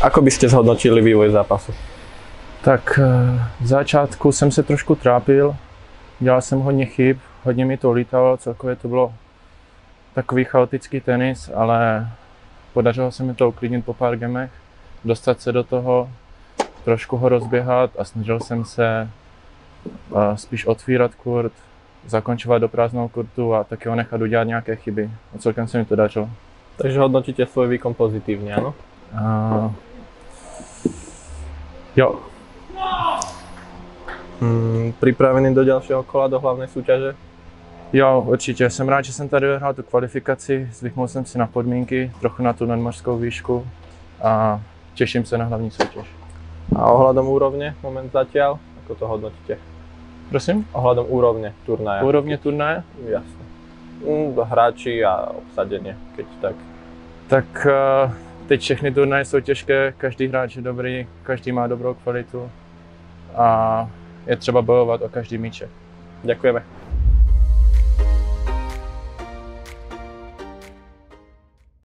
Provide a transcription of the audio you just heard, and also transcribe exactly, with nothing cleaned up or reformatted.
Ako by ste zhodnotili vývoj zápasu? Tak v začátku jsem se trošku trápil, dělal jsem hodně chyb, hodně mi to lítalo, celkově to bylo takový chaotický tenis, ale podařilo se mi to uklidnit po pár gemech, dostat se do toho, trošku ho rozběhat a snažil jsem se spíš otvírat kurt, zakončovat do prázdnou kurtu a taky ho nechat udělat nějaké chyby. A celkem se mi to dařilo. Takže hodnotíte svoj výkon pozitívne, áno? Uh, jo. Hmm, pripravený do ďalšieho kola, do hlavnej súťaže? Jo, určitě. Jsem rád, že jsem tady dohrál tu kvalifikaci, zvyknul jsem si na podmínky, trochu na tu nadmořskou výšku a těším se na hlavní soutěž. A ohľadom úrovne, moment zatiaľ, ako to hodnotíte? Prosím? Ohľadom úrovne turnaja. Úrovně turnaje? Jasne. Mm, hráči a obsadenie, keď tak. Tak uh, teď všechny turnaje jsou těžké, každý hráč je dobrý, každý má dobrou kvalitu a je třeba bojovat o každý míček. Ďakujeme.